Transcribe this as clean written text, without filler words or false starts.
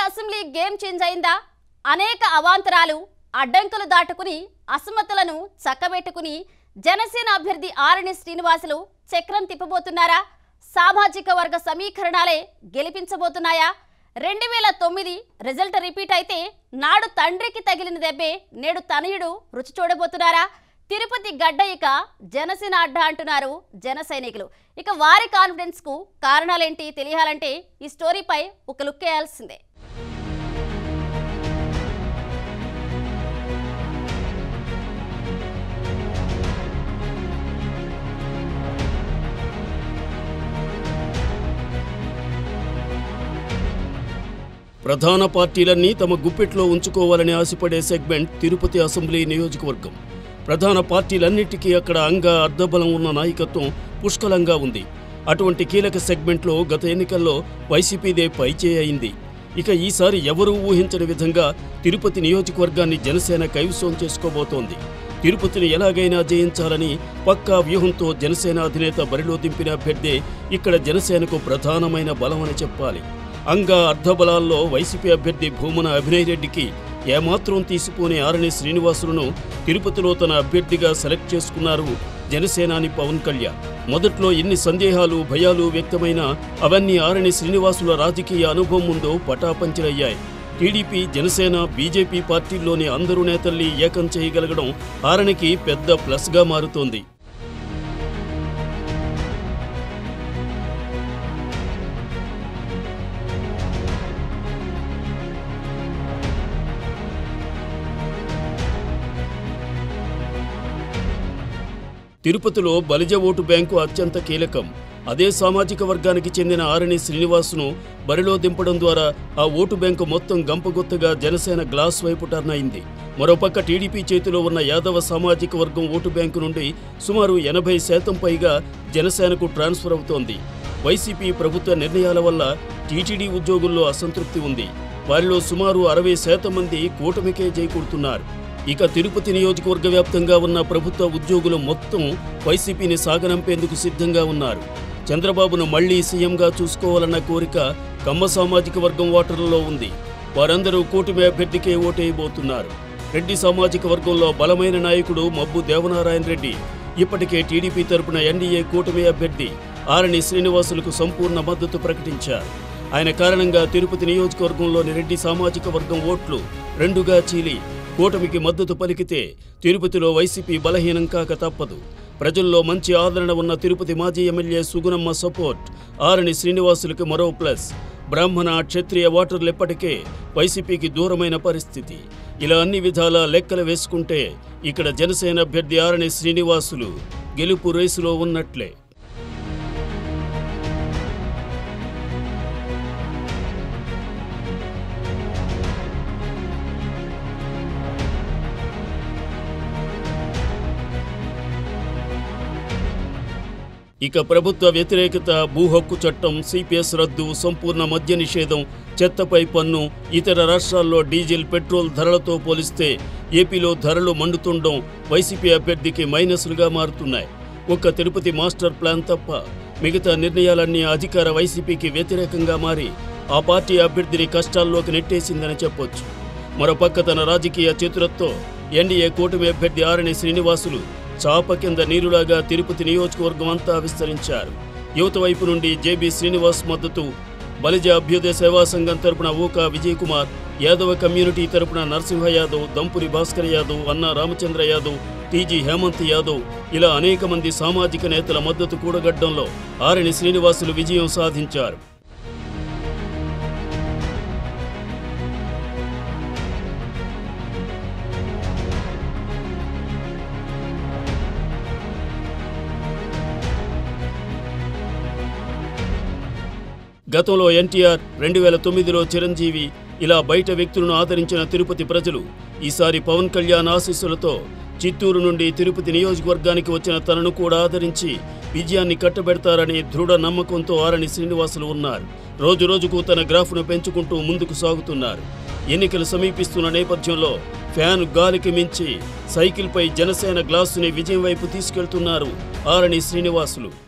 Assembly game change అయిందా? అనేక అవాంతరాలు అడ్డంకులు దాటుకుని అసమతులను చక్కబెట్టుకుని జనసేన అభ్యర్థి ఆరణి శ్రీనివాసులు చక్రం తిప్పబోతున్నారా? సామాజిక వర్గ సమీకరణాలే గెలిపించబోతున్నాయా? 2009 రిజల్ట్ రిపీట్ అయితే నాడు తండ్రికి తగిలిన దెబ్బే నేడు తనయుడు రుచి చూడబోతున్నారా? తిరుపతి గడ్డ ఇక జనసేన అడ్డ అంటున్నారు జన సైనికులు. ఇక వారి కాన్ఫిడెన్స్ కు కారణాలేంటి తెలియాలంటే ఈ స్టోరీపై ఒక లుక్ వేయాల్సిందే. ప్రధాన పార్టీలన్నీ తమ గుప్పెట్లో ఉంచుకోవాలని ఆశపడే సెగ్మెంట్ తిరుపతి అసెంబ్లీ నియోజకవర్గం. ప్రధాన పార్టీలన్నిటికీ అక్కడ అర్ధబలం ఉన్న నాయకత్వం పుష్కలంగా ఉంది. అటువంటి కీలక సెగ్మెంట్లో గత ఎన్నికల్లో వైసీపీదే పైచేయి అయింది. ఇక ఈసారి ఎవరూ ఊహించని విధంగా తిరుపతి నియోజకవర్గాన్ని జనసేన కైవసం చేసుకోబోతోంది. తిరుపతిని ఎలాగైనా జయించాలని పక్కా వ్యూహంతో జనసేన అధినేత బరిలో దింపిన అభ్యర్థే ఇక్కడ జనసేనకు ప్రధానమైన బలమని చెప్పాలి. అర్ధబలాల్లో వైసీపీ అభ్యర్థి భూమన అభినయ్ రెడ్డికి ఏమాత్రం తీసిపోని ఆరణి శ్రీనివాసులను తిరుపతిలో తన అభ్యర్థిగా సెలెక్ట్ చేసుకున్నారు జనసేనాని పవన్ కళ్యాణ్. మొదట్లో ఎన్ని సందేహాలు భయాలు వ్యక్తమైనా అవన్నీ ఆరణి శ్రీనివాసుల రాజకీయ అనుభవం ముందు పటాపంచలయ్యాయి. టీడీపీ జనసేన బీజేపీ పార్టీల్లోని అందరూ నేతల్ని ఏకం చేయగలగడం ఆరణికి పెద్ద ప్లస్గా మారుతోంది. తిరుపతిలో బలిజ ఓటు బ్యాంకు అత్యంత కీలకం. అదే సామాజిక వర్గానికి చెందిన ఆరణి శ్రీనివాసును బరిలో దింపడం ద్వారా ఆ ఓటు బ్యాంకు మొత్తం గంపగొత్తగా జనసేన గ్లాస్ వైపు టర్న్ అయింది. మరోపక్క టీడీపీ చేతిలో ఉన్న యాదవ సామాజిక వర్గం ఓటు బ్యాంకు నుండి సుమారు 80% పైగా జనసేనకు ట్రాన్స్ఫర్ అవుతోంది. వైసీపీ ప్రభుత్వ నిర్ణయాల వల్ల టీటీడీ ఉద్యోగుల్లో అసంతృప్తి ఉంది. వారిలో సుమారు 60% మంది కూటమికే జైకూడుతున్నారు. ఇక తిరుపతి నియోజకవర్గ వ్యాప్తంగా ఉన్న ప్రభుత్వ ఉద్యోగులు మొత్తం వైసీపీని సాగనంపేందుకు సిద్ధంగా ఉన్నారు. చంద్రబాబును మళ్లీ సీఎంగా చూసుకోవాలన్న కోరిక కమ్మ సామాజిక వర్గం ఓటర్లలో ఉంది. వారందరూ కూటమి అభ్యర్థికే ఓటేయబోతున్నారు. రెడ్డి సామాజిక వర్గంలో బలమైన నాయకుడు మబ్బు దేవనారాయణ రెడ్డి ఇప్పటికే టీడీపీ తరపున ఎన్డీఏ కూటమి అభ్యర్థి ఆరణి శ్రీనివాసులకు సంపూర్ణ మద్దతు ప్రకటించారు. ఆయన కారణంగా తిరుపతి నియోజకవర్గంలోని రెడ్డి సామాజిక వర్గం ఓట్లు రెండుగా చీలి కూటమికి మద్దతు పలికితే తిరుపతిలో వైసీపీ బలహీనం కాక తప్పదు. ప్రజల్లో మంచి ఆదరణ ఉన్న తిరుపతి మాజీ ఎమ్మెల్యే సుగుణమ్మ సపోర్ట్ ఆరణి శ్రీనివాసులకు మరో ప్లస్. బ్రాహ్మణ క్షత్రియ ఓటర్లు ఎప్పటికే వైసీపీకి దూరమైన పరిస్థితి. ఇలా అన్ని విధాలా లెక్కలు వేసుకుంటే ఇక్కడ జనసేన అభ్యర్థి ఆరణి శ్రీనివాసులు గెలుపు రేసులో ఉన్నట్లే. ఇక ప్రభుత్వ వ్యతిరేకత, భూ హక్కు చట్టం, సిపిఎస్ రద్దు, సంపూర్ణ మద్య నిషేధం, చెత్తపై పన్ను, ఇతర రాష్ట్రాల్లో డీజిల్ పెట్రోల్ ధరలతో పోలిస్తే ఏపీలో ధరలు మండుతుండడం వైసీపీ అభ్యర్థికి మైనస్లుగా మారుతున్నాయి. ఒక్క తిరుపతి మాస్టర్ ప్లాన్ తప్ప మిగతా నిర్ణయాలన్నీ అధికార వైసీపీకి వ్యతిరేకంగా మారి ఆ పార్టీ అభ్యర్థిని కష్టాల్లోకి నెట్టేసిందని చెప్పొచ్చు. మరోపక్క తన రాజకీయ చతురతతో ఎన్డీఏ కూటమి అభ్యర్థి ఆరణి శ్రీనివాసులు చాప కింద నీరులాగా తిరుపతి నియోజకవర్గం అంతా విస్తరించారు. యువత వైపు నుండి జేబీ శ్రీనివాస్ మద్దతు, బలిజ అభ్యుదయ సేవా సంఘం తరపున ఊకా విజయ్ కుమార్, యాదవ కమ్యూనిటీ తరపున నరసింహ యాదవ్, దంపురి భాస్కర్ యాదవ్, అన్నా రామచంద్ర యాదవ్, టీజీ హేమంత్ యాదవ్ ఇలా అనేక మంది సామాజిక నేతల మద్దతు కూడగడ్డంలో ఆరణి శ్రీనివాసులు విజయం సాధించారు. గతంలో ఎన్టీఆర్, 2009లో చిరంజీవి ఇలా బయట వ్యక్తులను ఆదరించిన తిరుపతి ప్రజలు ఈసారి పవన్ కళ్యాణ్ ఆశీస్సులతో చిత్తూరు నుండి తిరుపతి నియోజకవర్గానికి వచ్చిన తనను కూడా ఆదరించి విజయాన్ని కట్టబెడతారని దృఢ నమ్మకంతో ఆరణి శ్రీనివాసులు ఉన్నారు. రోజురోజుకు తన గ్రాఫ్ను పెంచుకుంటూ ముందుకు సాగుతున్నారు. ఎన్నికలు సమీపిస్తున్న నేపథ్యంలో ఫ్యాన్ గాలికి మించి సైకిల్పై జనసేన గ్లాసుని విజయం వైపు తీసుకెళ్తున్నారు ఆరణి శ్రీనివాసులు.